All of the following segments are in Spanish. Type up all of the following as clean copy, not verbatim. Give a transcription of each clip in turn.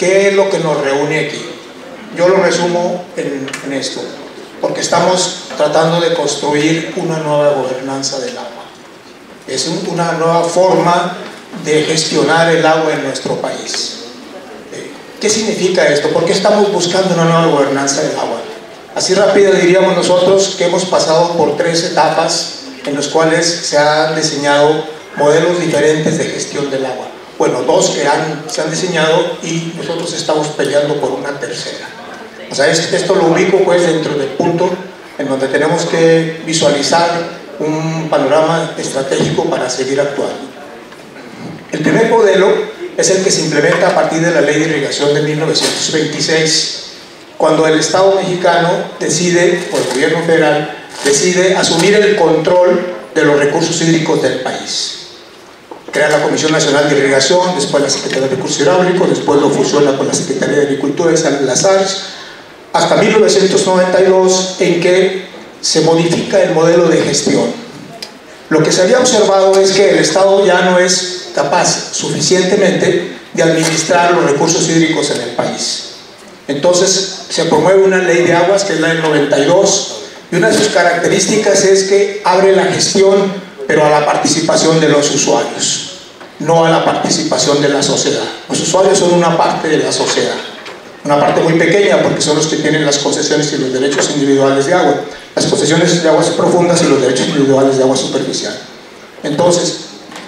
¿qué es lo que nos reúne aquí? Yo lo resumo en esto, porque estamos tratando de construir una nueva gobernanza del agua. Es una nueva forma de gestionar el agua en nuestro país. ¿Qué significa esto? ¿Por qué estamos buscando una nueva gobernanza del agua? Así rápido diríamos nosotros que hemos pasado por 3 etapas en las cuales se han diseñado modelos diferentes de gestión del agua. Bueno, 2 que se han diseñado y nosotros estamos peleando por una tercera. O sea, esto lo ubico pues dentro del punto en donde tenemos que visualizar un panorama estratégico para seguir actuando. El primer modelo es el que se implementa a partir de la Ley de Irrigación de 1926, cuando el Estado mexicano decide, o el gobierno federal, decide asumir el control de los recursos hídricos del país. Crea la Comisión Nacional de Irrigación, después la Secretaría de Recursos Hidráulicos, después lo fusiona con la Secretaría de Agricultura y las ARS, hasta 1992, en que se modifica el modelo de gestión. Lo que se había observado es que el Estado ya no es capaz suficientemente de administrar los recursos hídricos en el país. Entonces se promueve una ley de aguas, que es la del 92, y una de sus características es que abre la gestión, pero a la participación de los usuarios, no a la participación de la sociedad. Los usuarios son una parte de la sociedad, una parte muy pequeña, porque son los que tienen las concesiones y los derechos individuales de agua, las concesiones de aguas profundas y los derechos individuales de agua superficial. Entonces,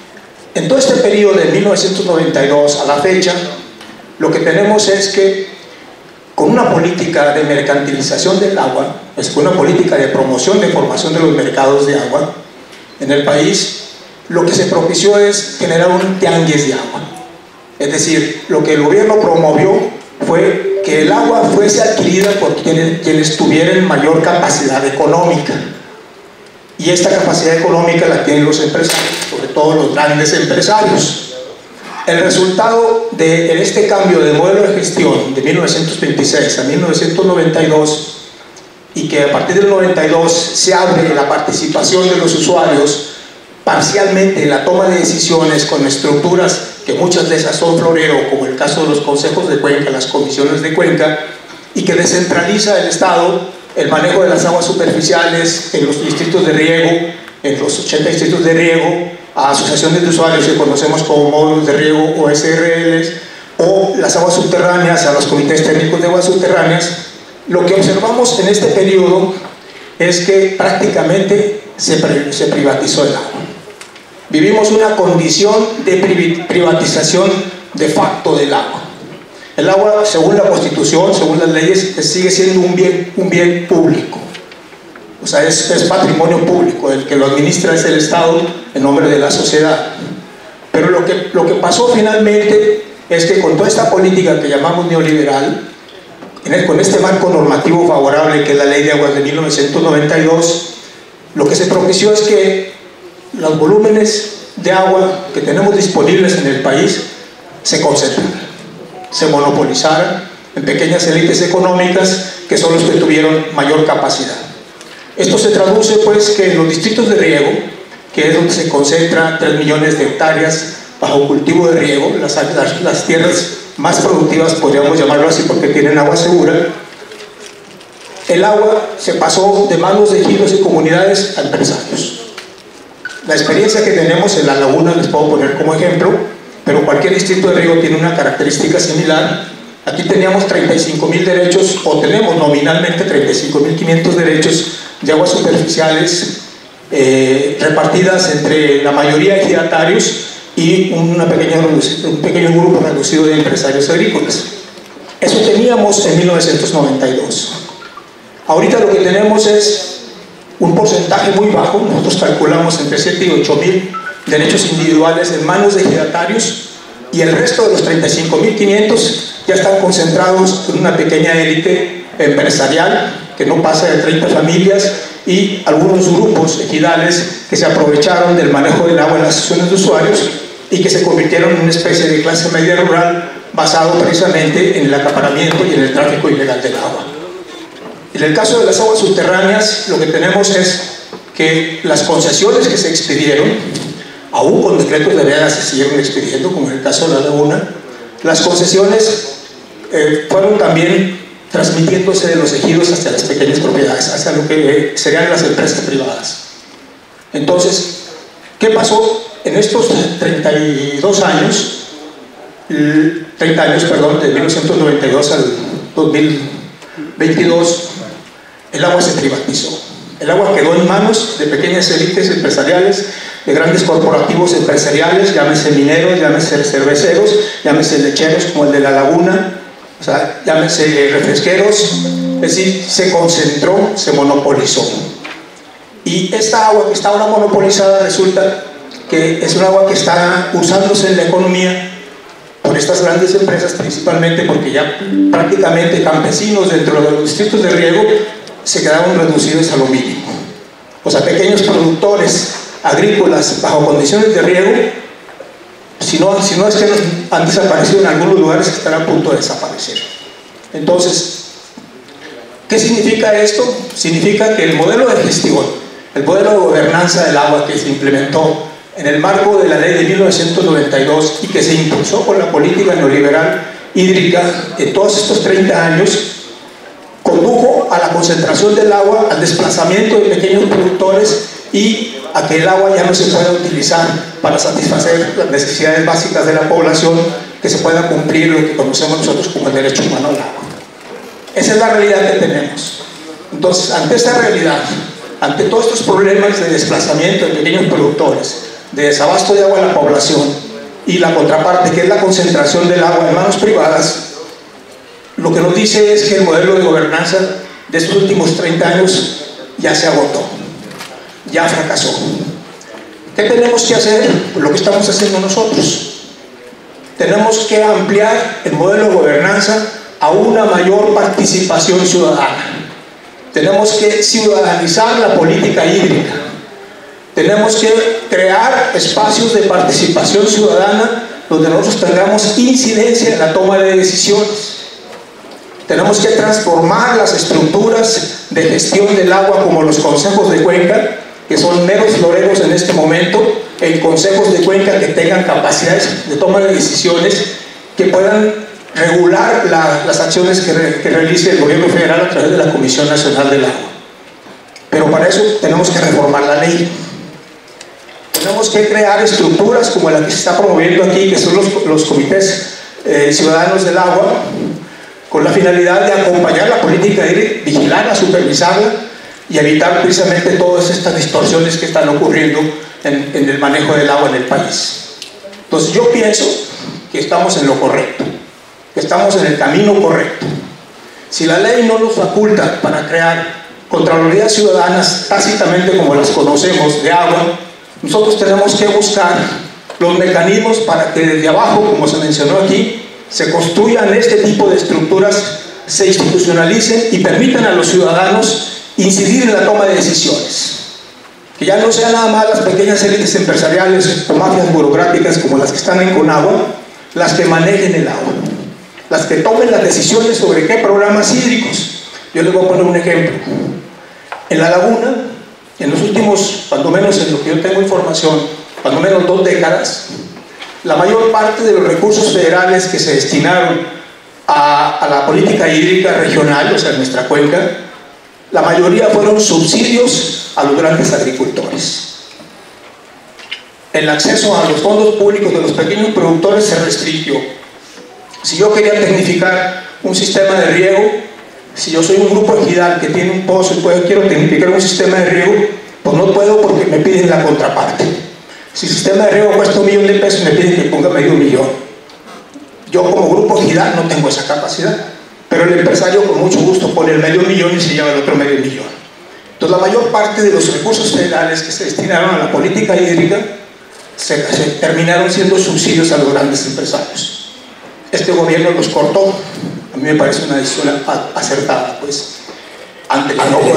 en todo este periodo de 1992 a la fecha, lo que tenemos es que con una política de mercantilización del agua, pues con una política de promoción de formación de los mercados de agua en el país, lo que se propició es generar un tianguis de agua. Es decir, lo que el gobierno promovió fue que el agua fuese adquirida por quienes tuvieran mayor capacidad económica. Y esta capacidad económica la tienen los empresarios, sobre todo los grandes empresarios. El resultado de este cambio de modelo de gestión de 1926 a 1992, y que a partir del 92 se abre la participación de los usuarios parcialmente en la toma de decisiones con estructuras que muchas de esas son florero, como el caso de los consejos de cuenca, las comisiones de cuenca, y que descentraliza el Estado el manejo de las aguas superficiales en los distritos de riego, en los 80 distritos de riego, a asociaciones de usuarios que conocemos como módulos de riego o SRLs, o las aguas subterráneas, a los comités técnicos de aguas subterráneas. Lo que observamos en este periodo es que prácticamente se privatizó el agua. Vivimos una condición de privatización de facto del agua. El agua, según la Constitución, según las leyes, sigue siendo un bien público. O sea, es patrimonio público, el que lo administra es el Estado en nombre de la sociedad. Pero lo que pasó finalmente es que con toda esta política que llamamos neoliberal, con este marco normativo favorable que es la Ley de Aguas de 1992, lo que se propició es que los volúmenes de agua que tenemos disponibles en el país se concentraran, se monopolizaran en pequeñas élites económicas que son los que tuvieron mayor capacidad. Esto se traduce pues que en los distritos de riego, que es donde se concentran 3 millones de hectáreas bajo cultivo de riego, las tierras más productivas, podríamos llamarlo así porque tienen agua segura, el agua se pasó de manos de ejidos y comunidades a empresarios. La experiencia que tenemos en la laguna les puedo poner como ejemplo, pero cualquier distrito de riego tiene una característica similar. Aquí teníamos 35.000 derechos, o tenemos nominalmente 35.500 derechos de aguas superficiales repartidas entre la mayoría de ejidatarios y un pequeño grupo reducido de empresarios agrícolas. Eso teníamos en 1992. Ahorita lo que tenemos es un porcentaje muy bajo, nosotros calculamos entre 7 y 8 mil derechos individuales en manos de ejidatarios, y el resto de los 35.500 ya están concentrados en una pequeña élite empresarial que no pasa de 30 familias y algunos grupos ejidales que se aprovecharon del manejo del agua en las asociaciones de usuarios y que se convirtieron en una especie de clase media rural basado precisamente en el acaparamiento y en el tráfico ilegal del agua. En el caso de las aguas subterráneas, lo que tenemos es que las concesiones que se expidieron, aún con decretos de veda se siguieron expidiendo, como en el caso de la laguna, las concesiones fueron también transmitiéndose de los ejidos hacia las pequeñas propiedades, hacia lo que serían las empresas privadas. Entonces, ¿qué pasó en estos 32 años? 30 años, perdón, de 1992 al 2022, el agua se privatizó. El agua quedó en manos de pequeñas élites empresariales, de grandes corporativos empresariales, llámese mineros, llámese cerveceros, llámese lecheros como el de La Laguna, o sea, llámese refresqueros, es decir, se concentró, se monopolizó. Y esta agua que está ahora monopolizada resulta que es un agua que está usándose en la economía por estas grandes empresas, principalmente porque ya prácticamente campesinos dentro de los distritos de riego se quedaron reducidos a lo mínimo. O sea, pequeños productores agrícolas bajo condiciones de riego, si no es que han desaparecido en algunos lugares, están a punto de desaparecer. Entonces, ¿qué significa esto? Significa que el modelo de gestión, el modelo de gobernanza del agua que se implementó en el marco de la ley de 1992 y que se impulsó por la política neoliberal hídrica en todos estos 30 años, condujo a la concentración del agua, al desplazamiento de pequeños productores y a que el agua ya no se pueda utilizar para satisfacer las necesidades básicas de la población, que se pueda cumplir lo que conocemos nosotros como el derecho humano al agua. Esa es la realidad que tenemos. Entonces, ante esta realidad, ante todos estos problemas de desplazamiento de pequeños productores, de desabasto de agua a la población y la contraparte, que es la concentración del agua en manos privadas, lo que nos dice es que el modelo de gobernanza de estos últimos 30 años ya se agotó, ya fracasó. ¿Qué tenemos que hacer? Lo que estamos haciendo nosotros. Tenemos que ampliar el modelo de gobernanza a una mayor participación ciudadana. Tenemos que ciudadanizar la política hídrica. Tenemos que crear espacios de participación ciudadana donde nosotros tengamos incidencia en la toma de decisiones. Tenemos que transformar las estructuras de gestión del agua como los consejos de cuenca, que son meros floreros en este momento, en consejos de cuenca que tengan capacidades de toma de decisiones, que puedan regular las acciones que realice el gobierno federal a través de la Comisión Nacional del Agua. Pero para eso tenemos que reformar la ley. Tenemos que crear estructuras como la que se está promoviendo aquí, que son los comités ciudadanos del agua, con la finalidad de acompañar la política hídrica, vigilarla, supervisarla y evitar precisamente todas estas distorsiones que están ocurriendo en el manejo del agua en el país. Entonces yo pienso que estamos en lo correcto, que estamos en el camino correcto. Si la ley no nos faculta para crear contralorías ciudadanas tácitamente como las conocemos de agua, nosotros tenemos que buscar los mecanismos para que desde abajo, como se mencionó aquí, se construyan este tipo de estructuras, se institucionalicen y permitan a los ciudadanos incidir en la toma de decisiones. Que ya no sean nada más las pequeñas élites empresariales o mafias burocráticas como las que están en Conagua, las que manejen el agua, las que tomen las decisiones sobre qué programas hídricos. Yo les voy a poner un ejemplo. En La Laguna, en los últimos, cuando menos en lo que yo tengo información, cuando menos 2 décadas, la mayor parte de los recursos federales que se destinaron a la política hídrica regional, o sea, en nuestra cuenca, la mayoría fueron subsidios a los grandes agricultores. El acceso a los fondos públicos de los pequeños productores se restringió. Si yo quería tecnificar un sistema de riego, si yo soy un grupo ejidal que tiene un pozo y quiero tecnificar un sistema de riego, pues no puedo porque me piden la contraparte. Si el sistema de riego cuesta $1 millón, me piden que ponga $500,000. Yo como grupo ejidal no tengo esa capacidad, pero el empresario con mucho gusto pone el $500,000 y se lleva el otro $500,000. Entonces la mayor parte de los recursos federales que se destinaron a la política hídrica se terminaron siendo subsidios a los grandes empresarios. Este gobierno los cortó. A mí me parece una decisión acertada, pues, ante el enojo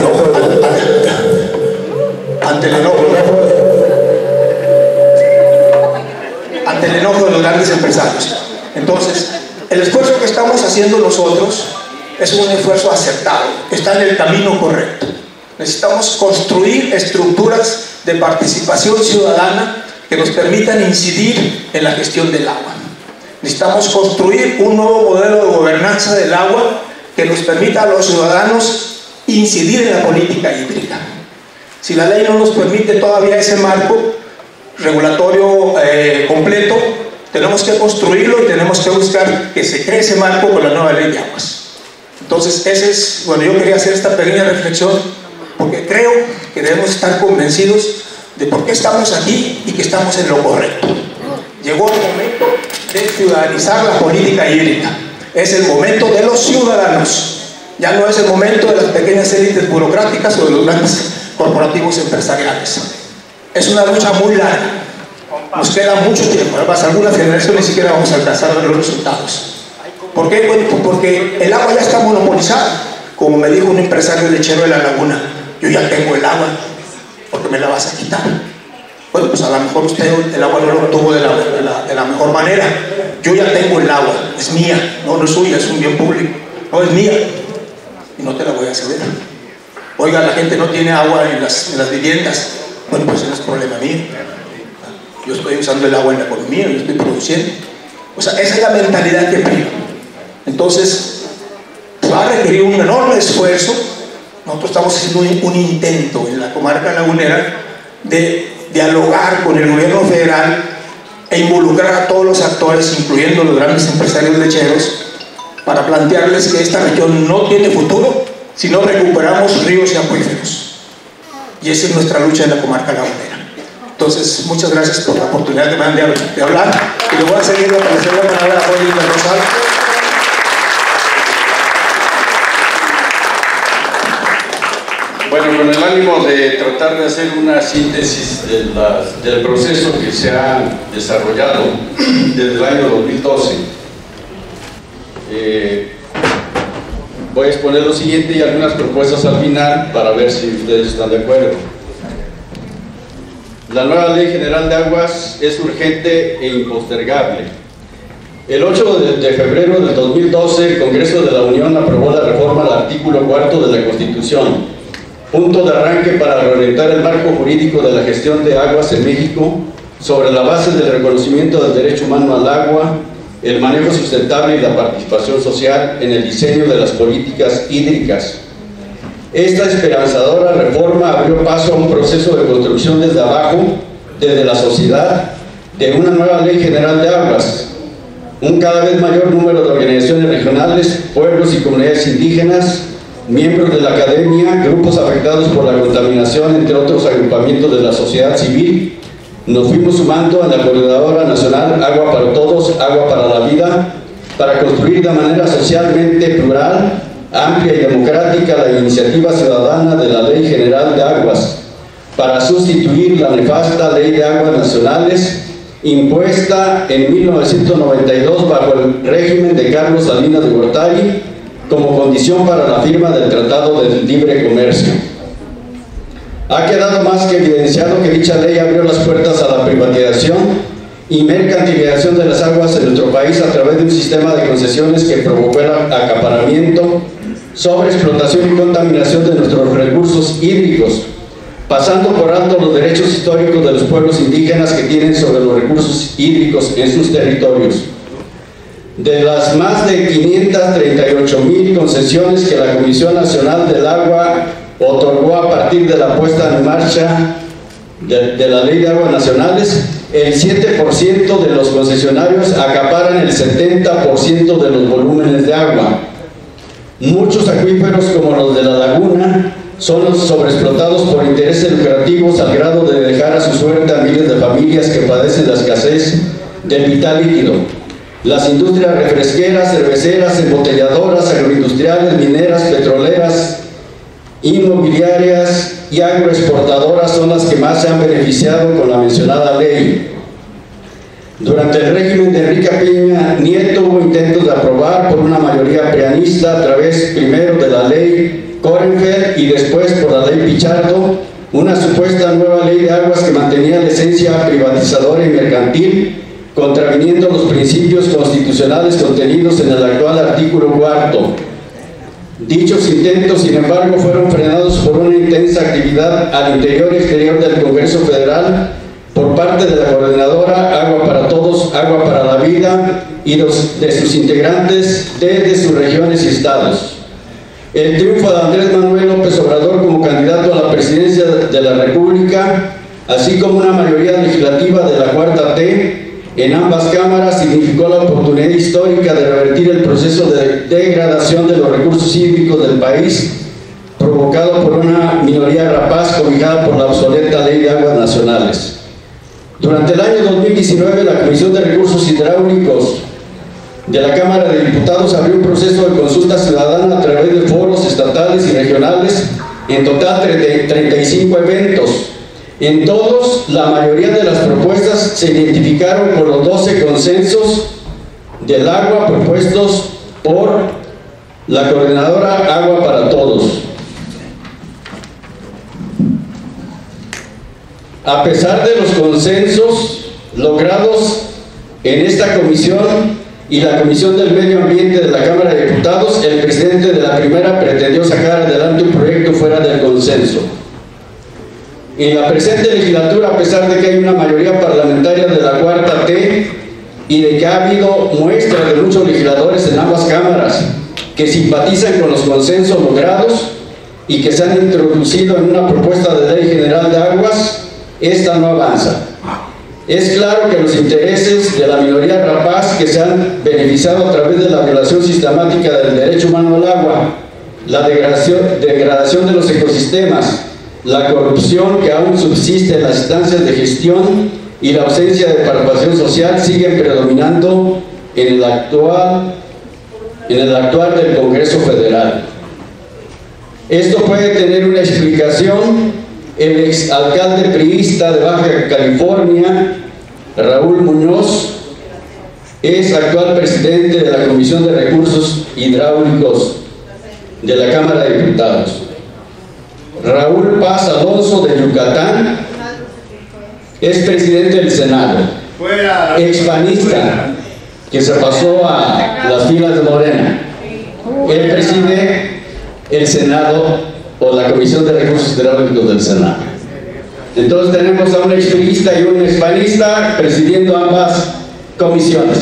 de los grandes empresarios. Entonces, el esfuerzo que estamos haciendo nosotros es un esfuerzo acertado, está en el camino correcto. Necesitamos construir estructuras de participación ciudadana que nos permitan incidir en la gestión del agua. Necesitamos construir un nuevo modelo de gobernanza gobernanza del agua que nos permita a los ciudadanos incidir en la política hídrica. Si la ley no nos permite todavía ese marco regulatorio completo, tenemos que construirlo y tenemos que buscar que se cree ese marco con la nueva ley de aguas. Entonces, yo quería hacer esta pequeña reflexión porque creo que debemos estar convencidos de por qué estamos aquí y que estamos en lo correcto. Llegó el momento de ciudadanizar la política hídrica. Es el momento de los ciudadanos. Ya no es el momento de las pequeñas élites burocráticas o de los grandes corporativos empresariales. Es una lucha muy larga. Nos queda mucho tiempo. Además, algunas generaciones ni siquiera vamos a alcanzar los resultados. ¿Por qué? Bueno, porque el agua ya está monopolizada. Como me dijo un empresario lechero de La Laguna, yo ya tengo el agua, ¿por qué me la vas a quitar? Bueno, pues a lo mejor usted el agua no lo obtuvo de la mejor manera. Yo ya tengo el agua, es mía, no es suya, es un bien público. No, es mía y no te la voy a ceder. Oiga, la gente no tiene agua en las viviendas. Bueno, pues ese es problema mío. Yo estoy usando el agua en la economía, yo estoy produciendo. O sea, esa es la mentalidad que priva. Entonces, va a requerir un enorme esfuerzo. Nosotros estamos haciendo un intento en la comarca lagunera de dialogar con el gobierno federal e involucrar a todos los actores, incluyendo los grandes empresarios lecheros, para plantearles que esta región no tiene futuro si no recuperamos ríos y acuíferos. Y esa es nuestra lucha en la comarca lagunera. Entonces, muchas gracias por la oportunidad que me dan de hablar, y le voy a seguir para hacer la palabra a Jorge Rosal. Bueno, con el ánimo de tratar de hacer una síntesis del proceso que se ha desarrollado desde el año 2012, voy a exponer lo siguiente y algunas propuestas al final para ver si ustedes están de acuerdo. La nueva Ley General de Aguas es urgente e impostergable. El 8 de febrero del 2012, el Congreso de la Unión aprobó la reforma al artículo 4 de la Constitución, punto de arranque para reorientar el marco jurídico de la gestión de aguas en México sobre la base del reconocimiento del derecho humano al agua, el manejo sustentable y la participación social en el diseño de las políticas hídricas. Esta esperanzadora reforma abrió paso a un proceso de construcción desde abajo, desde la sociedad, de una nueva Ley General de Aguas. Un cada vez mayor número de organizaciones regionales, pueblos y comunidades indígenas, miembros de la academia, grupos afectados por la contaminación, entre otros agrupamientos de la sociedad civil, nos fuimos sumando a la Coordinadora Nacional Agua para Todos, Agua para la Vida, para construir de manera socialmente plural, amplia y democrática la iniciativa ciudadana de la Ley General de Aguas, para sustituir la nefasta Ley de Aguas Nacionales, impuesta en 1992 bajo el régimen de Carlos Salinas de Gortari, como condición para la firma del Tratado de Libre Comercio. Ha quedado más que evidenciado que dicha ley abrió las puertas a la privatización y mercantilización de las aguas en nuestro país a través de un sistema de concesiones que provocó el acaparamiento, sobreexplotación y contaminación de nuestros recursos hídricos, pasando por alto los derechos históricos de los pueblos indígenas que tienen sobre los recursos hídricos en sus territorios. De las más de 538,000 concesiones que la Comisión Nacional del Agua otorgó a partir de la puesta en marcha de la Ley de Aguas Nacionales, el 7% de los concesionarios acaparan el 70% de los volúmenes de agua. Muchos acuíferos, como los de la Laguna, son sobreexplotados por intereses lucrativos al grado de dejar a su suerte a miles de familias que padecen la escasez del vital líquido. Las industrias refresqueras, cerveceras, embotelladoras, agroindustriales, mineras, petroleras, inmobiliarias y agroexportadoras son las que más se han beneficiado con la mencionada ley. Durante el régimen de Enrique Peña Nieto hubo intentos de aprobar por una mayoría prianista a través primero de la ley Korenfeld y después por la ley Pichardo, una supuesta nueva ley de aguas que mantenía la esencia privatizadora y mercantil, contraviniendo los principios constitucionales contenidos en el actual artículo 4. Dichos intentos, sin embargo, fueron frenados por una intensa actividad al interior y exterior del Congreso Federal por parte de la coordinadora Agua para Todos, Agua para la Vida y de sus integrantes desde sus regiones y estados. El triunfo de Andrés Manuel López Obrador como candidato a la presidencia de la República, así como una mayoría legislativa de la Cuarta T en ambas cámaras, significó la oportunidad histórica de revertir el proceso de degradación de los recursos hídricos del país, provocado por una minoría rapaz cobijada por la obsoleta Ley de Aguas Nacionales. Durante el año 2019, la Comisión de Recursos Hidráulicos de la Cámara de Diputados abrió un proceso de consulta ciudadana a través de foros estatales y regionales, en total 35 eventos. En todos, la mayoría de las propuestas se identificaron con los 12 consensos del agua propuestos por la coordinadora Agua para Todos. A pesar de los consensos logrados en esta comisión y la Comisión del Medio Ambiente de la Cámara de Diputados, el presidente de la primera pretendió sacar adelante un proyecto fuera del consenso. En la presente legislatura, a pesar de que hay una mayoría parlamentaria de la Cuarta T y de que ha habido muestras de muchos legisladores en ambas cámaras que simpatizan con los consensos logrados y que se han introducido en una propuesta de ley general de aguas, esta no avanza. Es claro que los intereses de la minoría rapaz que se han beneficiado a través de la violación sistemática del derecho humano al agua, la degradación de los ecosistemas, la corrupción que aún subsiste en las instancias de gestión y la ausencia de participación social siguen predominando en el actuar del Congreso Federal. Esto puede tener una explicación. El exalcalde priista de Baja California, Raúl Muñoz, es actual presidente de la Comisión de Recursos Hidráulicos de la Cámara de Diputados. Raúl Paz Alonso de Yucatán es presidente del Senado, expanista, que se pasó a las filas de Morena. Él preside el Senado o la Comisión de Recursos Hidráulicos del Senado. Entonces tenemos a un expriista y un expanista presidiendo ambas comisiones.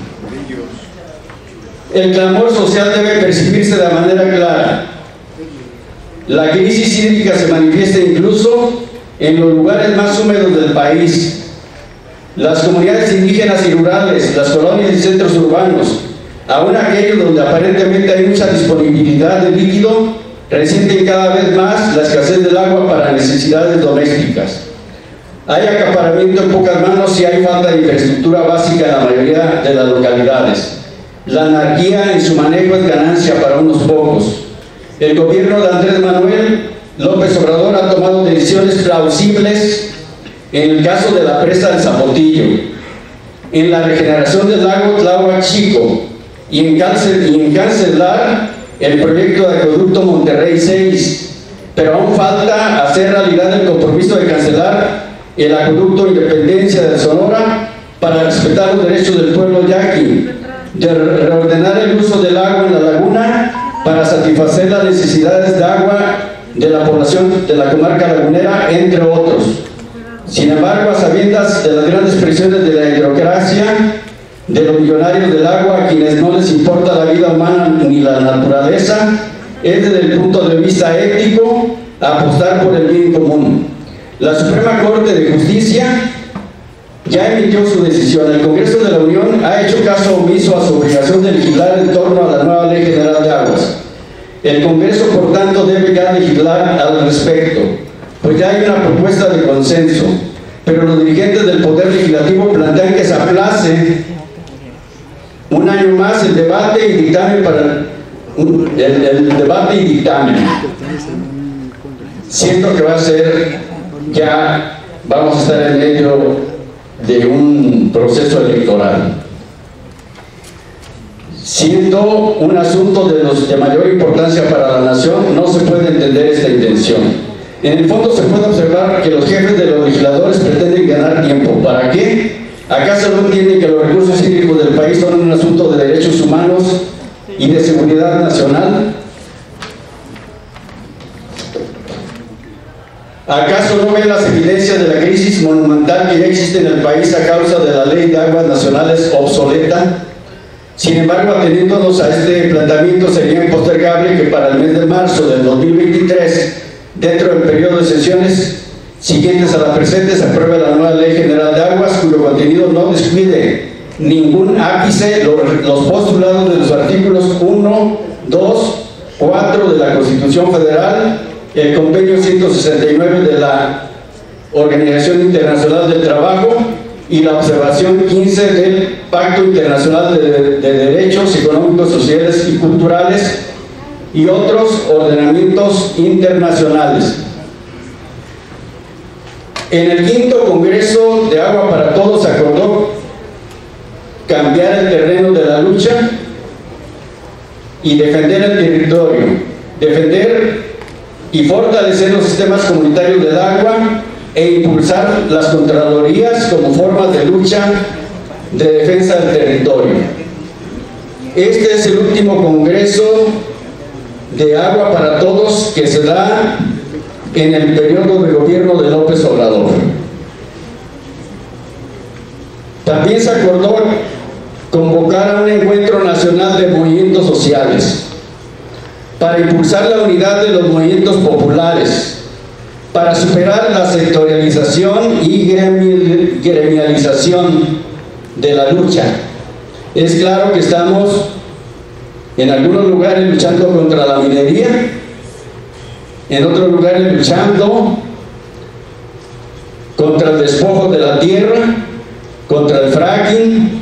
El clamor social debe percibirse de manera clara. La crisis hídrica se manifiesta incluso en los lugares más húmedos del país. Las comunidades indígenas y rurales, las colonias y centros urbanos, aún aquellos donde aparentemente hay mucha disponibilidad de líquido, resienten cada vez más la escasez del agua para necesidades domésticas. Hay acaparamiento en pocas manos y hay falta de infraestructura básica en la mayoría de las localidades. La anarquía en su manejo es ganancia para unos pocos. El gobierno de Andrés Manuel López Obrador ha tomado decisiones plausibles en el caso de la presa del Zapotillo, en la regeneración del lago Tláhuac Chico y en cancelar el proyecto de acueducto Monterrey 6, pero aún falta hacer realidad el compromiso de cancelar el acueducto Independencia de Sonora para respetar los derechos del pueblo yaqui, de reordenar el uso del agua en la laguna para satisfacer las necesidades de agua de la población de la comarca lagunera, entre otros. Sin embargo, a sabiendas de las grandes presiones de la hidrocracia, de los millonarios del agua, a quienes no les importa la vida humana ni la naturaleza, es desde el punto de vista ético apostar por el bien común. La Suprema Corte de Justicia ya emitió su decisión. El Congreso de la Unión ha hecho caso omiso a su obligación de legislar en torno a la nueva Ley General de Aguas. El Congreso, por tanto, debe ya legislar al respecto, pues ya hay una propuesta de consenso, pero los dirigentes del Poder Legislativo plantean que se aplace un año más el debate y dictamen el debate y dictamen. Siento que va a ser, ya vamos a estar en medio de un proceso electoral. Siendo un asunto de mayor importancia para la nación, no se puede entender esta intención. En el fondo se puede observar que los jefes de los legisladores pretenden ganar tiempo. ¿Para qué? ¿Acaso no entienden que los recursos hídricos del país son un asunto de derechos humanos y de seguridad nacional? ¿Acaso no ve las evidencias de la crisis monumental que ya existe en el país a causa de la Ley de Aguas Nacionales obsoleta? Sin embargo, ateniéndonos a este planteamiento, sería impostergable que para el mes de marzo del 2023, dentro del periodo de sesiones siguientes a la presente, se apruebe la nueva Ley General de Aguas, cuyo contenido no descuide ningún ápice los postulados de los artículos 1, 2, 4 de la Constitución Federal, el convenio 169 de la Organización Internacional del Trabajo y la observación 15 del Pacto Internacional de Derechos Económicos, Sociales y Culturales y otros ordenamientos internacionales. En el quinto Congreso de Agua para Todos se acordó cambiar el terreno de la lucha y defender el territorio, defender y fortalecer los sistemas comunitarios del agua e impulsar las contralorías como formas de lucha de defensa del territorio. Este es el último Congreso de Agua para Todos que se da en el periodo de gobierno de López Obrador. También se acordó convocar a un encuentro nacional de movimientos sociales para impulsar la unidad de los movimientos populares, para superar la sectorialización y gremialización de la lucha. Es claro que estamos en algunos lugares luchando contra la minería, en otros lugares luchando contra el despojo de la tierra, contra el fracking,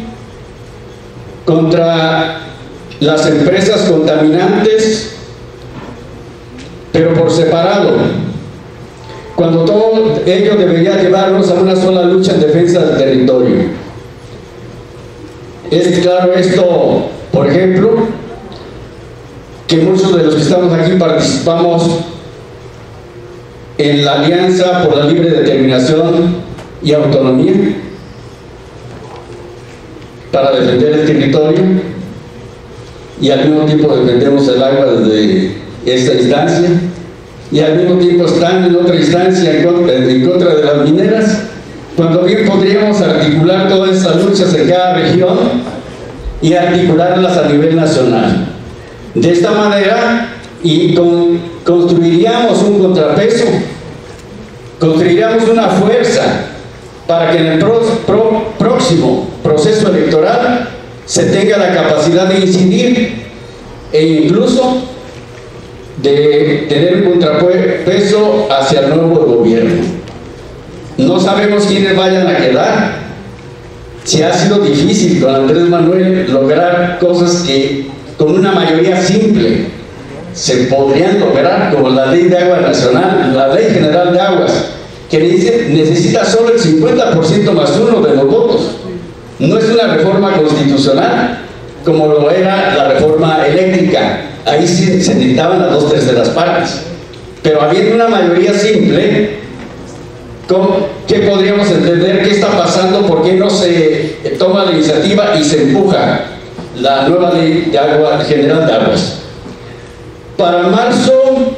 contra las empresas contaminantes, pero por separado, cuando todo ello debería llevarnos a una sola lucha en defensa del territorio. Es claro esto, por ejemplo, que muchos de los que estamos aquí participamos en la Alianza por la Libre Determinación y Autonomía para defender el territorio, y al mismo tiempo defendemos el agua desde esta instancia, y al mismo tiempo están en otra instancia en contra de las mineras, cuando bien podríamos articular todas estas luchas en cada región y articularlas a nivel nacional. De esta manera, construiríamos un contrapeso, construiríamos una fuerza para que en el próximo proceso electoral se tenga la capacidad de incidir e incluso de tener un contrapeso hacia el nuevo gobierno. No sabemos quiénes vayan a quedar. Si ha sido difícil con Andrés Manuel lograr cosas que con una mayoría simple se podrían lograr, como la Ley de Agua Nacional, la Ley General de Aguas, que necesita solo el 50% más uno de los votos. No es una reforma constitucional como lo era la reforma eléctrica. Ahí sí se necesitaban las 2/3 partes, pero habiendo una mayoría simple, ¿qué podríamos entender? ¿Qué está pasando? ¿Por qué no se toma la iniciativa y se empuja la nueva Ley de Agua General de Aguas? Para marzo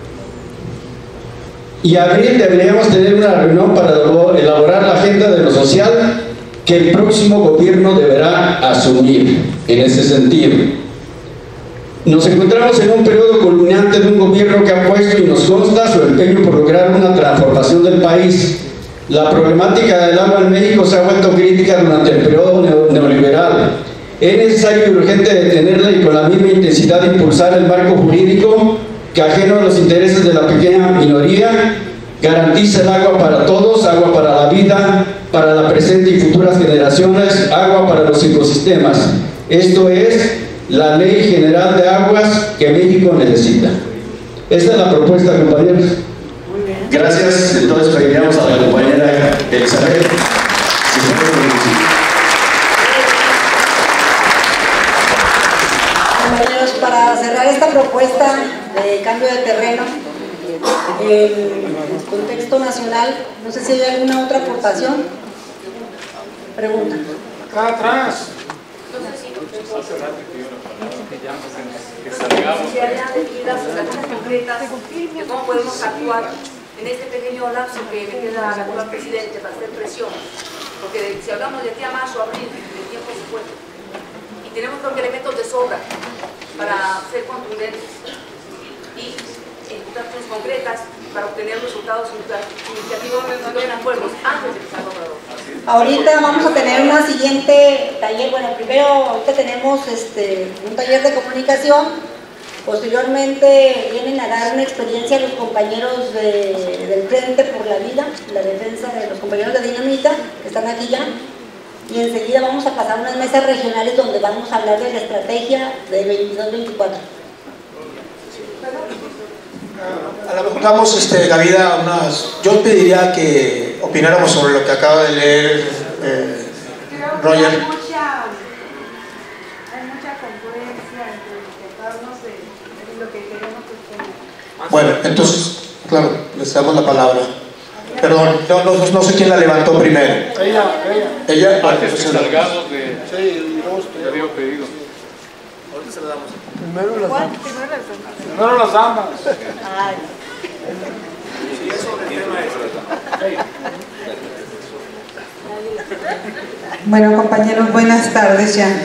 y abril deberíamos tener una reunión para elaborar la agenda de lo social que el próximo gobierno deberá asumir en ese sentido. Nos encontramos en un periodo culminante de un gobierno que ha puesto, y nos consta, su empeño por lograr una transformación del país. La problemática del agua en México se ha vuelto crítica durante el periodo neoliberal. Es necesario y urgente detenerla y con la misma intensidad impulsar el marco jurídico que, ajeno a los intereses de la pequeña minoría, garantiza el agua para todos, agua para la vida, para la presente y futuras generaciones, agua para los ecosistemas. Esto es la Ley General de Aguas que México necesita. Esta es la propuesta, compañeros. Muy bien. Gracias. Entonces pediríamos a la compañera Elizabeth. Compañeros, para cerrar esta propuesta de cambio de terreno en el contexto nacional, no sé si hay alguna otra aportación. Pregunta. Acá atrás. Si haya medidas concretas de cómo podemos actuar en este pequeño lapso que me queda al actual presidente para hacer presión, porque si hablamos de aquí a marzo, abril, el tiempo se fue, y tenemos creo que elementos de sobra para ser contundentes y ejecutar acciones concretas para obtener resultados significativos en acuerdos antes de empezar Obrador. Ahorita vamos a tener una siguiente taller. Bueno, primero ahorita tenemos un taller de comunicación. Posteriormente vienen a dar una experiencia a los compañeros del Frente por la Vida, la defensa de los compañeros de Dinamita, que están aquí ya. Y enseguida vamos a pasar unas mesas regionales donde vamos a hablar de la estrategia de 22-24. A lo mejor damos, cabida a unas... Yo pediría que opináramos sobre lo que acaba de leer Roger. Hay mucha congruencia entre lo que acabamos de lo que queremos obtener. Bueno, entonces, claro, les damos la palabra. Perdón, no sé quién la levantó primero. Ella. Antes que salgamos de... Sí, yo había pedido. Ahorita se la damos. Primero las damas. Ay. Bueno, compañeros, buenas tardes ya.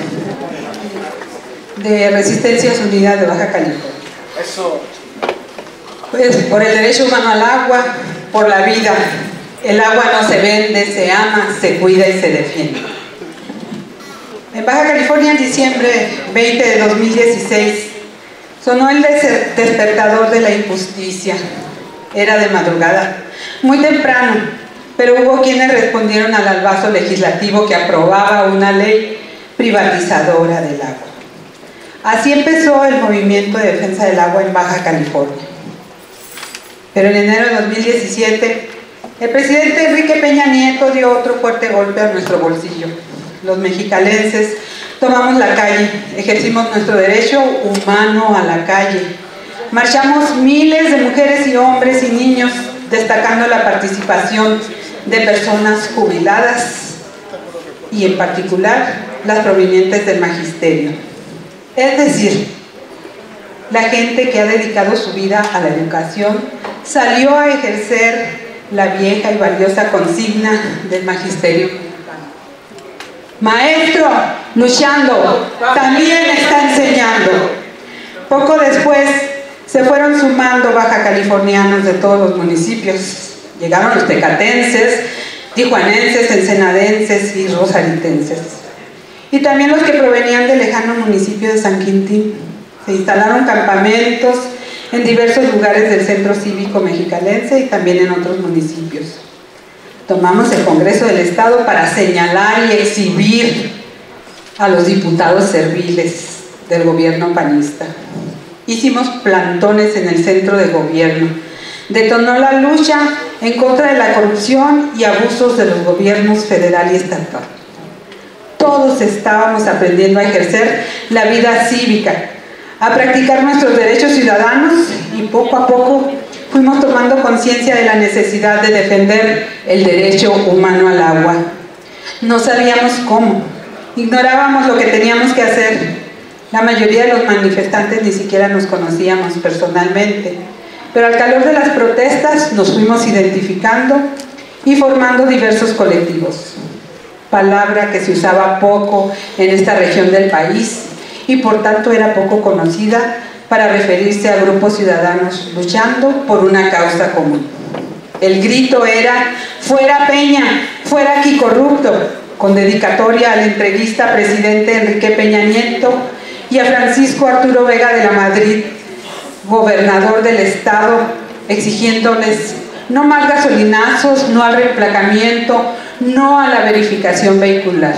De Resistencias Unidas de Baja California. Eso. Pues por el derecho humano al agua, por la vida. El agua no se vende, se ama, se cuida y se defiende. En Baja California, en diciembre 20 de 2016, sonó el despertador de la injusticia. Era de madrugada, muy temprano, pero hubo quienes respondieron al albazo legislativo que aprobaba una ley privatizadora del agua. Así empezó el movimiento de defensa del agua en Baja California. Pero en enero de 2017, el presidente Enrique Peña Nieto dio otro fuerte golpe a nuestro bolsillo. Los mexicalenses tomamos la calle, ejercimos nuestro derecho humano a la calle. Marchamos miles de mujeres y hombres y niños, destacando la participación de personas jubiladas y en particular las provenientes del magisterio. Es decir, la gente que ha dedicado su vida a la educación salió a ejercer la vieja y valiosa consigna del magisterio. Maestro, luchando, también está enseñando. Poco después se fueron sumando baja californianos de todos los municipios. Llegaron los tecatenses, tijuanenses, ensenadenses y rosaritenses. Y también los que provenían del lejano municipio de San Quintín. Se instalaron campamentos en diversos lugares del centro cívico mexicalense y también en otros municipios. Tomamos el Congreso del Estado para señalar y exhibir a los diputados serviles del gobierno panista. Hicimos plantones en el centro de gobierno. Detonó la lucha en contra de la corrupción y abusos de los gobiernos federal y estatal. Todos estábamos aprendiendo a ejercer la vida cívica, a practicar nuestros derechos ciudadanos y poco a poco fuimos tomando conciencia de la necesidad de defender el derecho humano al agua. No sabíamos cómo, ignorábamos lo que teníamos que hacer. La mayoría de los manifestantes ni siquiera nos conocíamos personalmente, pero al calor de las protestas nos fuimos identificando y formando diversos colectivos. Palabra que se usaba poco en esta región del país y por tanto era poco conocida para referirse a grupos ciudadanos luchando por una causa común. El grito era: fuera Peña, fuera aquí corrupto, con dedicatoria al entreguista presidente Enrique Peña Nieto y a Francisco Arturo Vega de la Madrid, gobernador del estado, exigiéndoles no más gasolinazos, no al reemplacamiento, no a la verificación vehicular.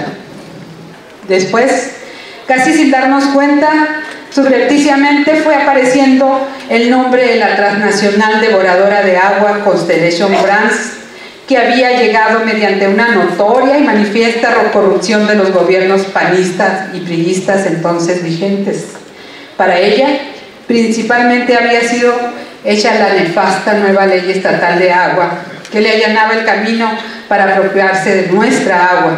Después, casi sin darnos cuenta, subrepticiamente fue apareciendo el nombre de la transnacional devoradora de agua Constellation Brands, que había llegado mediante una notoria y manifiesta corrupción de los gobiernos panistas y priistas entonces vigentes. Para ella, principalmente había sido hecha la nefasta nueva ley estatal de agua, que le allanaba el camino para apropiarse de nuestra agua.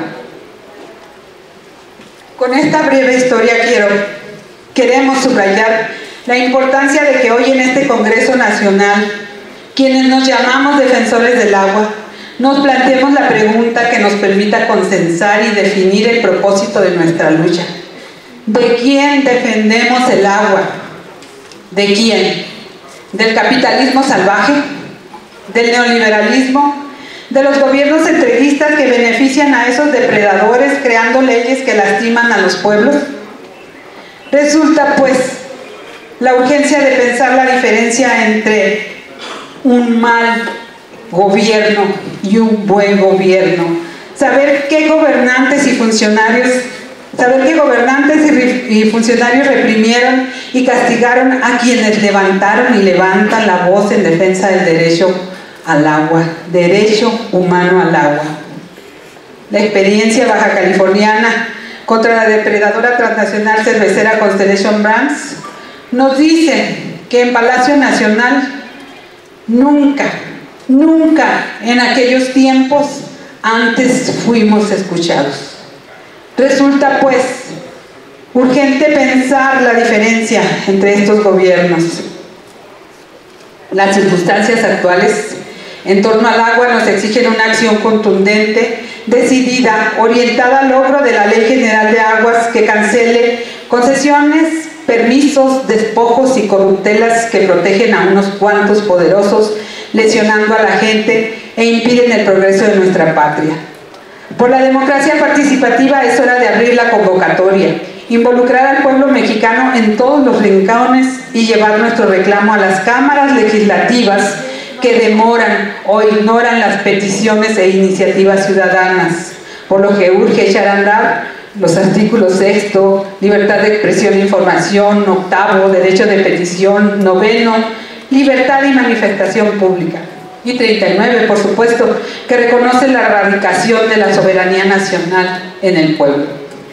Con esta breve historia queremos subrayar la importancia de que hoy en este Congreso Nacional quienes nos llamamos defensores del agua, nos planteemos la pregunta que nos permita consensar y definir el propósito de nuestra lucha. ¿De quién defendemos el agua? ¿De quién? ¿Del capitalismo salvaje? ¿Del neoliberalismo? ¿De los gobiernos entreguistas que benefician a esos depredadores creando leyes que lastiman a los pueblos? Resulta, pues, la urgencia de pensar la diferencia entre un mal gobierno y un buen gobierno. Saber qué gobernantes y funcionarios reprimieron y castigaron a quienes levantaron y levantan la voz en defensa del derecho al agua, derecho humano al agua. La experiencia baja californiana contra la depredadora transnacional cervecera Constellation Brands nos dice que en Palacio Nacional nunca en aquellos tiempos antes fuimos escuchados. Resulta pues urgente pensar la diferencia entre estos gobiernos. Las circunstancias actuales en torno al agua nos exigen una acción contundente, decidida, orientada al logro de la Ley General de Aguas que cancele concesiones, permisos, despojos y corruptelas que protegen a unos cuantos poderosos, lesionando a la gente e impiden el progreso de nuestra patria. Por la democracia participativa es hora de abrir la convocatoria, involucrar al pueblo mexicano en todos los rincones y llevar nuestro reclamo a las cámaras legislativas que demoran o ignoran las peticiones e iniciativas ciudadanas, por lo que urge echar a andar los artículos 6º, libertad de expresión e información, 8º, derecho de petición, 9º, libertad y manifestación pública, y 39, por supuesto, que reconoce la erradicación de la soberanía nacional en el pueblo.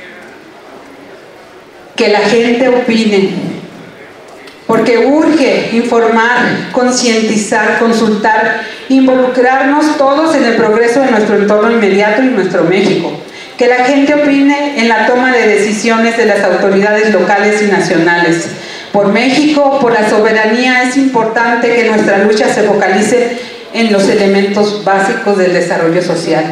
Que la gente opine, porque urge informar, concientizar, consultar, involucrarnos todos en el progreso de nuestro entorno inmediato y nuestro México. Que la gente opine en la toma de decisiones de las autoridades locales y nacionales. Por México, por la soberanía, es importante que nuestra lucha se focalice en los elementos básicos del desarrollo social: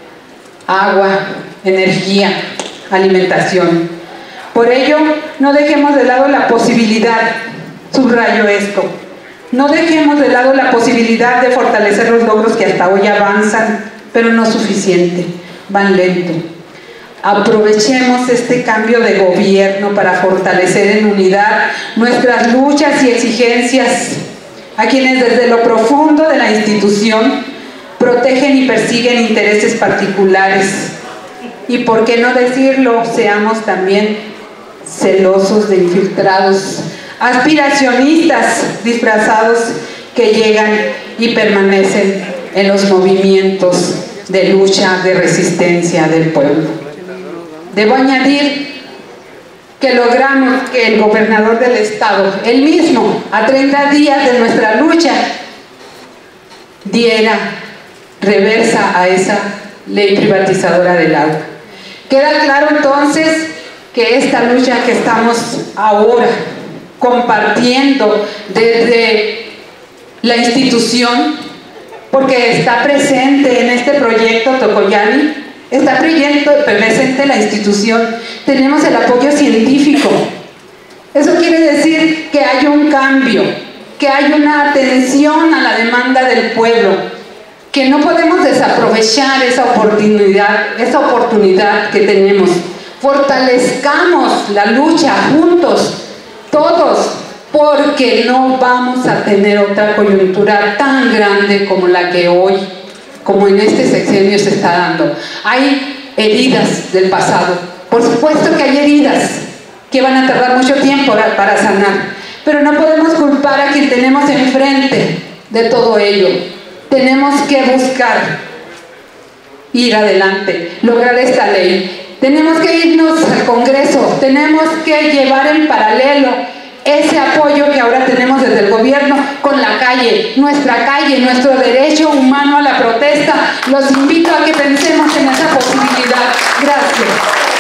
agua, energía, alimentación. Por ello, no dejemos de lado la posibilidad, subrayo esto, no dejemos de lado la posibilidad de fortalecer los logros que hasta hoy avanzan, pero no suficiente, van lento. Aprovechemos este cambio de gobierno para fortalecer en unidad nuestras luchas y exigencias a quienes desde lo profundo de la institución protegen y persiguen intereses particulares. Y por qué no decirlo, seamos también celosos de infiltrados, aspiracionistas disfrazados que llegan y permanecen en los movimientos de lucha, de resistencia del pueblo. Debo añadir que logramos que el gobernador del estado, él mismo, a 30 días de nuestra lucha, diera reversa a esa ley privatizadora del agua. Queda claro entonces que esta lucha que estamos ahora compartiendo desde la institución, porque está presente en este proyecto Tocoyani, está presente la institución, tenemos el apoyo científico. Eso quiere decir que hay un cambio, que hay una atención a la demanda del pueblo, que no podemos desaprovechar esa oportunidad que tenemos. Fortalezcamos la lucha juntos, todos, porque no vamos a tener otra coyuntura tan grande como la que hoy, como en este sexenio se está dando. Hay heridas del pasado, por supuesto que hay heridas que van a tardar mucho tiempo para sanar, pero no podemos culpar a quien tenemos enfrente de todo ello. Tenemos que buscar ir adelante, lograr esta ley. Tenemos que irnos al Congreso, tenemos que llevar en paralelo ese apoyo que ahora tenemos desde el gobierno con la calle, nuestro derecho humano a la protesta. Los invito a que pensemos en esa posibilidad. Gracias.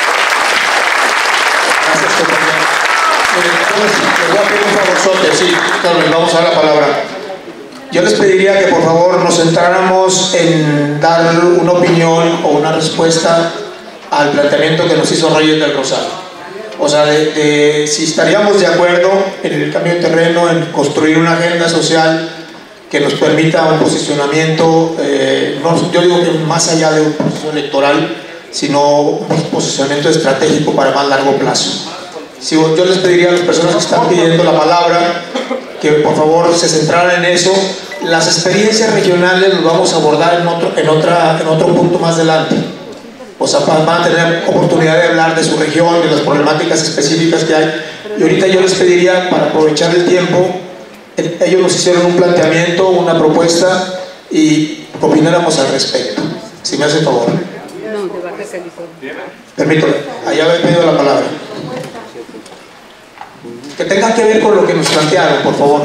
Gracias, compañera. Les voy a pedir un favorzote, sí, Carmen, vamos a dar la palabra. Yo les pediría que por favor nos centráramos en dar una opinión o una respuesta al planteamiento que nos hizo Reyes del Rosario. O sea, si estaríamos de acuerdo en el cambio de terreno, en construir una agenda social que nos permita un posicionamiento, yo digo que más allá de un proceso electoral, sino un posicionamiento estratégico para más largo plazo. Yo les pediría a las personas que están pidiendo la palabra que por favor se centraran en eso. Las experiencias regionales las vamos a abordar en otro punto más adelante. O sea, van a tener oportunidad de hablar de su región, de las problemáticas específicas que hay. Y ahorita yo les pediría, para aprovechar el tiempo, ellos nos hicieron un planteamiento, una propuesta, y opináramos al respecto. Si me hace favor. No, de Baja California. Permítame, allá me he pedido la palabra. Que tenga que ver con lo que nos plantearon, por favor.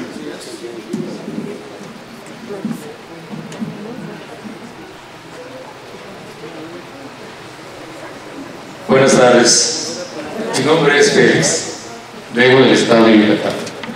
Buenas tardes, mi nombre es Félix, vengo del estado de Yucatán.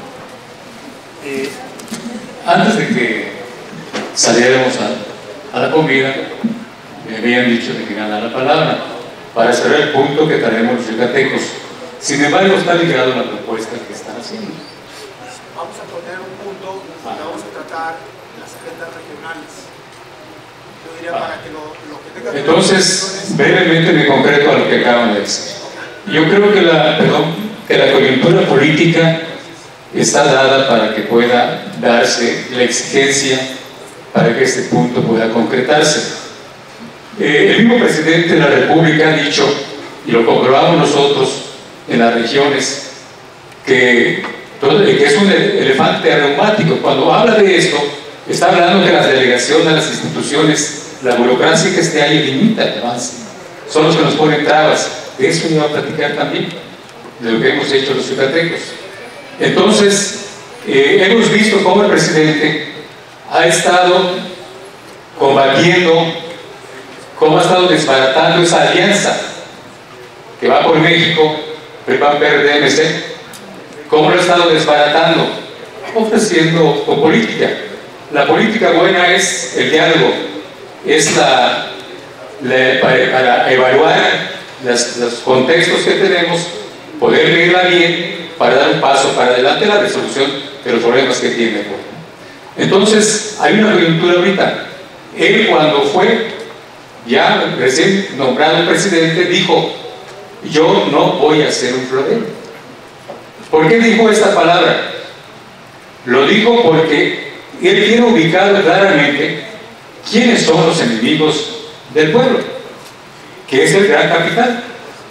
Antes de que saliéramos a la comida, me habían dicho de que ganara la palabra para cerrar el punto que traemos los yucatecos. Sin embargo, está ligado a la propuesta que están haciendo. Vamos a poner un punto donde vamos a tratar las agendas regionales. Yo diría para que lo que tenga. Entonces, brevemente me concreto a lo que acaban de decir. Yo creo que la coyuntura política está dada para que pueda darse la exigencia para que este punto pueda concretarse. El mismo presidente de la República ha dicho, y lo comprobamos nosotros en las regiones, que es un elefante reumático. Cuando habla de esto, está hablando que las delegaciones, las instituciones, la burocracia que esté ahí limita el avance. Son los que nos ponen trabas. De eso iba a platicar también, de lo que hemos hecho los yucatecos. Entonces, hemos visto cómo el presidente ha estado combatiendo, cómo ha estado desbaratando esa alianza que va por México, PRI-PAN, PRD, MC, cómo lo ha estado desbaratando, ofreciendo con política. La política buena es el diálogo, es para evaluar los contextos que tenemos, poder leerla bien para dar un paso para adelante en la resolución de los problemas que tiene el pueblo. Entonces, hay una coyuntura ahorita. Él, cuando fue ya recién nombrado presidente, dijo: yo no voy a ser un florero. ¿Por qué dijo esta palabra? Lo dijo porque él tiene ubicado claramente quiénes son los enemigos del pueblo, que es el gran capital.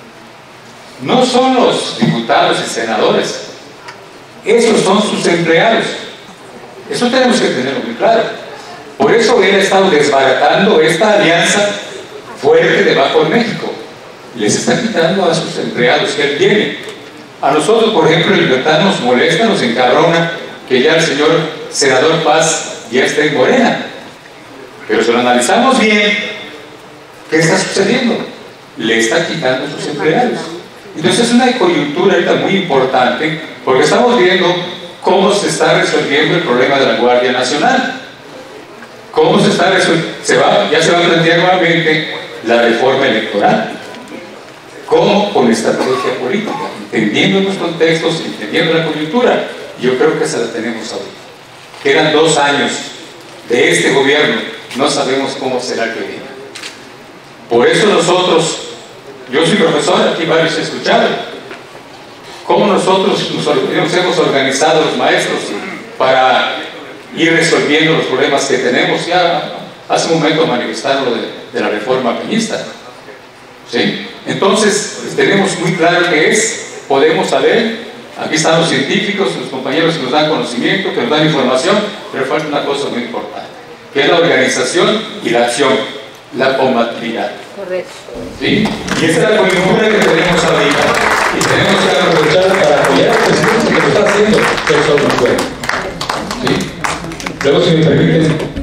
No son los diputados y senadores, esos son sus empleados. Eso tenemos que tenerlo muy claro. Por eso él ha estado desbaratando esta alianza fuerte de Va por México. Les está quitando a sus empleados que él tiene. A nosotros, por ejemplo, el Yucatán nos molesta, nos encabrona que ya el señor senador Paz ya está en Morena. Pero si lo analizamos bien, ¿qué está sucediendo? Le está quitando a sus empleados. Entonces es una coyuntura ahorita muy importante, porque estamos viendo cómo se está resolviendo el problema de la Guardia Nacional. ¿Cómo se está resolviendo? Ya se va a plantear nuevamente la reforma electoral. ¿Cómo? Con estrategia política, entendiendo los contextos, entendiendo la coyuntura. Yo creo que esa la tenemos ahorita. Quedan 2 años de este gobierno, no sabemos cómo será el que viene. Por eso nosotros, yo soy profesor, aquí varios he escuchado, cómo nosotros nos hemos organizado los maestros para ir resolviendo los problemas que tenemos. Ya hace un momento manifestaron lo de la reforma peñista. ¿Sí? Entonces, tenemos muy claro qué es, podemos saber, aquí están los científicos, los compañeros que nos dan conocimiento, que nos dan información, pero falta una cosa muy importante, que es la organización y la acción, la combatividad. Correcto. ¿Sí? Y esa es la coyuntura que tenemos ahorita, y tenemos que aprovecharla para apoyar al presidente que lo está haciendo, pero solo no puede. ¿Sí? Luego, si me permiten.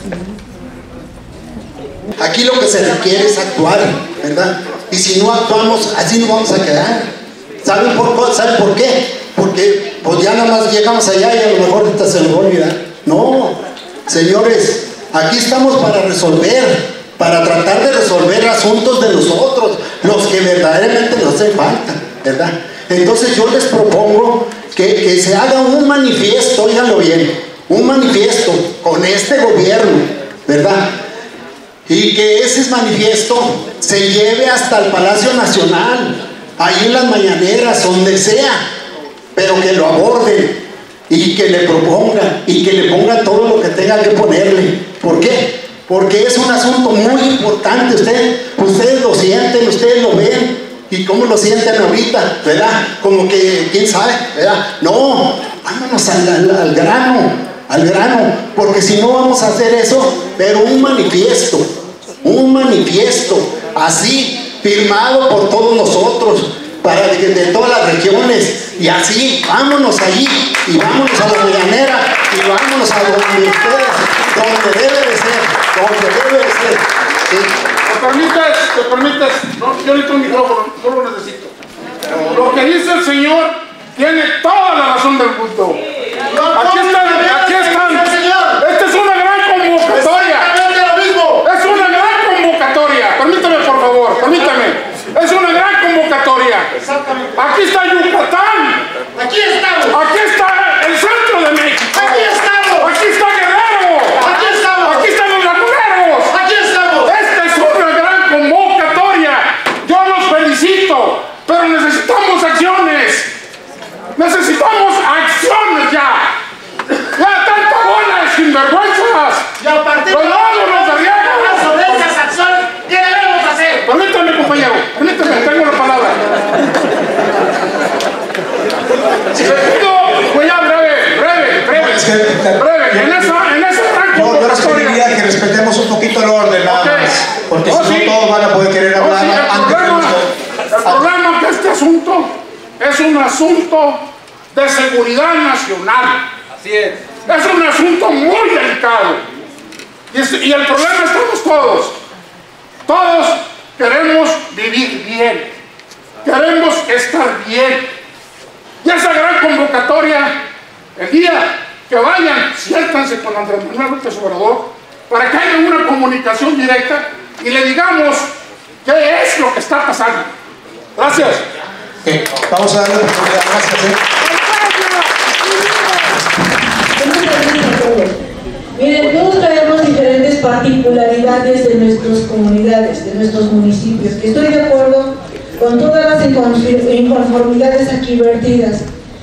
Aquí lo que se requiere es actuar, ¿verdad? Y si no actuamos, así nos vamos a quedar. ¿Saben por qué? Porque pues ya nada más llegamos allá y a lo mejor ahorita se nos va a olvidar. No, señores, aquí estamos para resolver, para tratar de resolver asuntos de nosotros, los que verdaderamente nos hacen falta, ¿verdad? Entonces yo les propongo que se haga un manifiesto, óiganlo bien, un manifiesto con este gobierno, ¿verdad? Y que ese manifiesto se lleve hasta el Palacio Nacional, ahí en las mañaneras, donde sea, pero que lo aborden y que le propongan y que le pongan todo lo que tenga que ponerle. ¿Por qué? Porque es un asunto muy importante. Ustedes lo sienten, ustedes lo ven. ¿Y cómo lo sienten ahorita? ¿Verdad? Como que, ¿quién sabe? ¿Verdad? No, vámonos al grano, porque si no vamos a hacer eso, pero un manifiesto, así, firmado por todos nosotros, de todas las regiones, y así, vámonos allí, y vámonos a la mañanera, y vámonos a donde ustedes, donde debe de ser, ¿sí? ¿Me permites? No, yo necesito un micrófono, no lo necesito. Lo que dice el señor tiene toda la razón del mundo. Aquí están. Esta es una gran convocatoria. Es una gran convocatoria. Permítame, por favor, Es una gran convocatoria. Aquí está Yucatán. Aquí está el centro de México. Aquí está Guerrero. Aquí están los laguneros. Esta es una gran convocatoria. Yo los felicito, pero necesitamos acciones. Necesitamos acciones ya. Ya tanta bola de sinvergüenzas. Y a partir de sobre esas acciones, ¿qué debemos hacer? Permítame, compañero. Tengo la palabra. Voy a breve. En esa gran yo les pediría que respetemos un poquito el orden, nada más, porque si no todos van a poder querer hablar El problema es que este asunto es un asunto de seguridad nacional. Así es. Es un asunto muy delicado. Y el problema estamos todos. Todos queremos vivir bien. Queremos estar bien. Y esa gran convocatoria, el día que vayan, siéntanse con Andrés Manuel López Obrador para que haya una comunicación directa y le digamos qué es lo que está pasando. Gracias. Okay. Vamos a darle la oportunidad. Gracias. Miren, todos traemos diferentes particularidades de nuestras comunidades, de nuestros municipios, que estoy de acuerdo con todas las inconformidades aquí vertidas.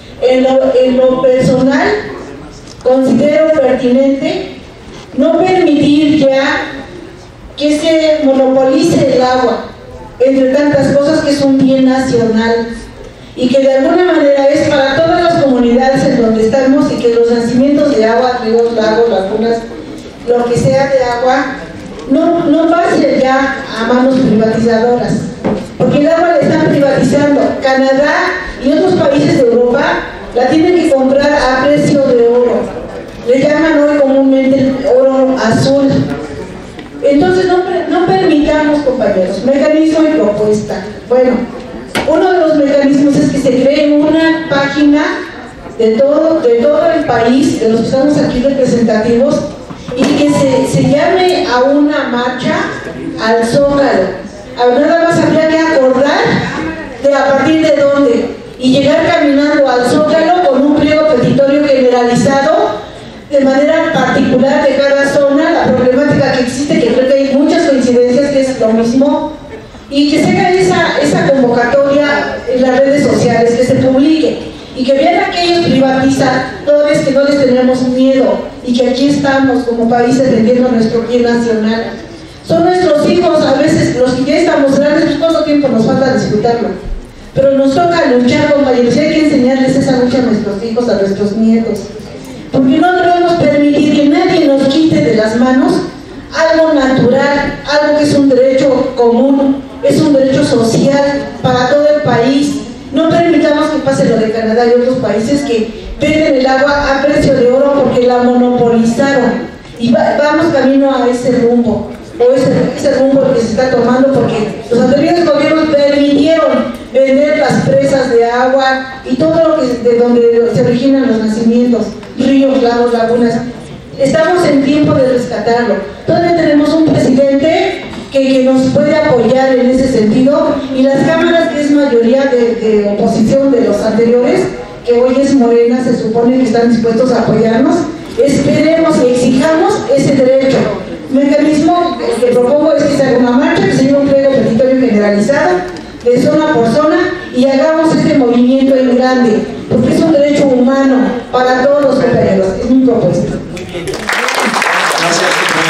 En lo personal, considero pertinente no permitir ya que se monopolice el agua, entre tantas cosas que es un bien nacional y que de alguna manera es para todas las comunidades en donde estamos, y que los nacimientos de agua, ríos, lagos, lagunas, lo que sea de agua, no pase ya a manos privatizadoras, porque el agua la están privatizando. Canadá y otros países de Europa la tienen que comprar a precio de oro, le llaman hoy comúnmente el oro azul. Entonces no permitamos, compañeros, mecanismo y propuesta. Bueno, uno de los mecanismos es que se cree una página de todo el país, de los que estamos aquí representativos, y que se llame a una marcha al Zócalo. Nada más habría que acordar de a partir de dónde, y llegar caminando al Zócalo con un pliego petitorio generalizado de manera particular de cada zona, la problemática que existe, que creo que hay muchas coincidencias, que es lo mismo, y que se haga esa convocatoria en las redes sociales, que se publique, y que vean aquellos privatizadores que no les tenemos miedo, y que aquí estamos como país defendiendo nuestro bien nacional. Son nuestros hijos, a veces los que ya estamos grandes, pues todo tiempo nos falta disfrutarlo, pero nos toca luchar, compañeros, y hay que enseñarles esa lucha a nuestros hijos, a nuestros nietos, porque no debemos permitir que nadie nos quite de las manos algo natural, algo que es un derecho común, es un derecho social para todo el país. No permitamos que pase lo de Canadá y otros países que venden el agua a precio de oro porque la monopolizaron, y vamos camino a ese rumbo, o ese rumbo que se está tomando, porque los anteriores gobiernos permitieron vender las presas de agua y todo lo que de donde se originan los nacimientos, ríos, lagos, lagunas. Estamos en tiempo de rescatarlo. Todavía tenemos un presidente que nos puede apoyar en ese sentido, y las cámaras, que es mayoría de oposición de los anteriores, que hoy es Morena, se supone que están dispuestos a apoyarnos. Esperemos y exijamos ese derecho. El mecanismo que propongo es que se haga una marcha, que se lleve un pliego petitorio generalizado de zona por zona y hagamos este movimiento en grande, porque es un derecho humano para todos los compañeros. Es mi propuesta. Gracias.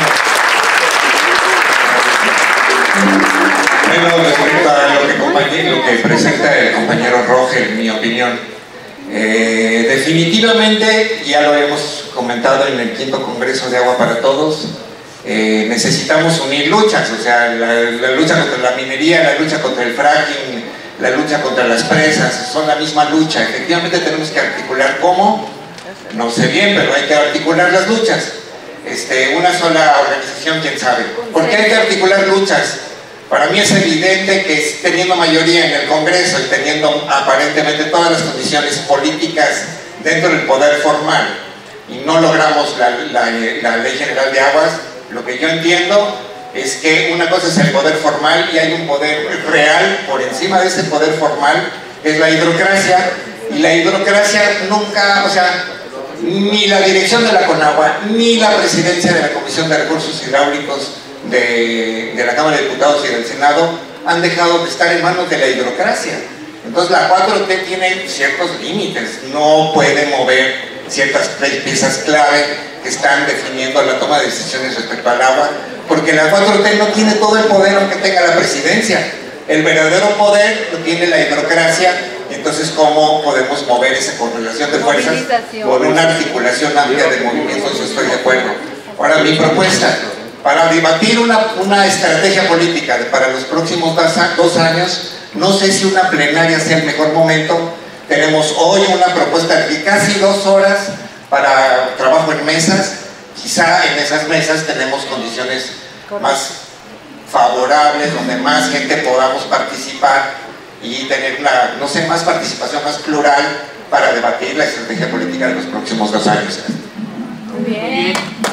Bueno, respecto a lo que presenta el compañero Rogel, en mi opinión, definitivamente, ya lo hemos comentado en el 5º Congreso de Agua para Todos, necesitamos unir luchas, o sea, la lucha contra la minería, la lucha contra el fracking, la lucha contra las presas, son la misma lucha. Efectivamente tenemos que articular cómo, no sé bien, pero hay que articular las luchas. Una sola organización, quién sabe. ¿Por qué hay que articular luchas? Para mí es evidente que teniendo mayoría en el Congreso y teniendo aparentemente todas las condiciones políticas dentro del poder formal y no logramos la Ley General de Aguas, lo que yo entiendo es que una cosa es el poder formal y hay un poder real por encima de ese poder formal, que es la hidrocracia, y la hidrocracia nunca, o sea, ni la dirección de la CONAGUA, ni la presidencia de la Comisión de Recursos Hidráulicos de la Cámara de Diputados y del Senado han dejado de estar en manos de la hidrocracia. Entonces la 4T tiene ciertos límites, no puede mover ciertas piezas clave que están definiendo la toma de decisiones respecto al agua, porque la 4T no tiene todo el poder aunque tenga la presidencia. El verdadero poder lo tiene la hidrocracia. Entonces, ¿cómo podemos mover esa correlación de fuerzas con una articulación amplia de movimientos? Yo estoy de acuerdo. Ahora, mi propuesta, para debatir una estrategia política para los próximos 2 años, no sé si una plenaria sea el mejor momento. Tenemos hoy una propuesta de casi 2 horas para trabajo en mesas. Quizá en esas mesas tenemos condiciones más favorables, donde más gente podamos participar y tener no sé, más participación, más plural para debatir la estrategia política de los próximos 2 años. Muy bien.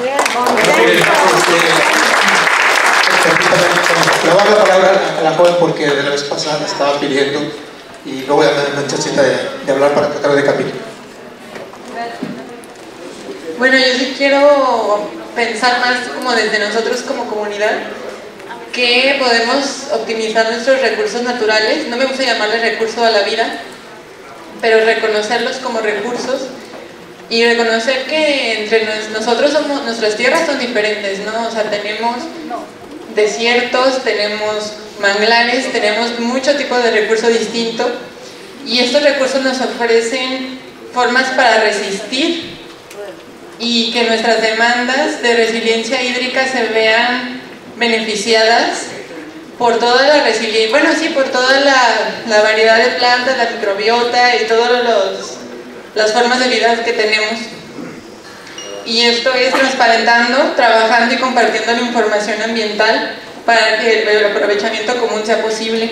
Le voy a dar la palabra a la joven porque de la vez pasada me estaba pidiendo y luego ya me da una chancita de hablar para tratar de capítulo. Bueno, yo sí quiero pensar más como desde nosotros como comunidad, que podemos optimizar nuestros recursos naturales. No me gusta llamarles recurso a la vida, pero reconocerlos como recursos y reconocer que entre nosotros nuestras tierras son diferentes, ¿no? O sea, tenemos desiertos, tenemos manglares, tenemos mucho tipo de recurso distinto, y estos recursos nos ofrecen formas para resistir y que nuestras demandas de resiliencia hídrica se vean beneficiadas por toda la resiliencia, bueno, sí, por toda la variedad de plantas, la microbiota y todas las formas de vida que tenemos. Y esto es transparentando, trabajando y compartiendo la información ambiental para que el aprovechamiento común sea posible.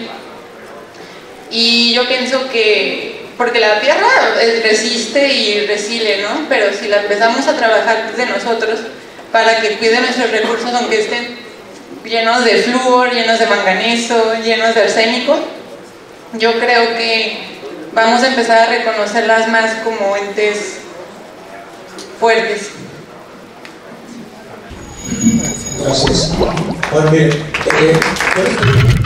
Y yo pienso que, porque la tierra resiste y resilie, ¿no? Pero si la empezamos a trabajar desde nosotros para que cuide nuestros recursos, aunque estén llenos de flúor, llenos de manganeso, llenos de arsénico, yo creo que vamos a empezar a reconocerlas más como entes fuertes. Gracias. Bueno, miren,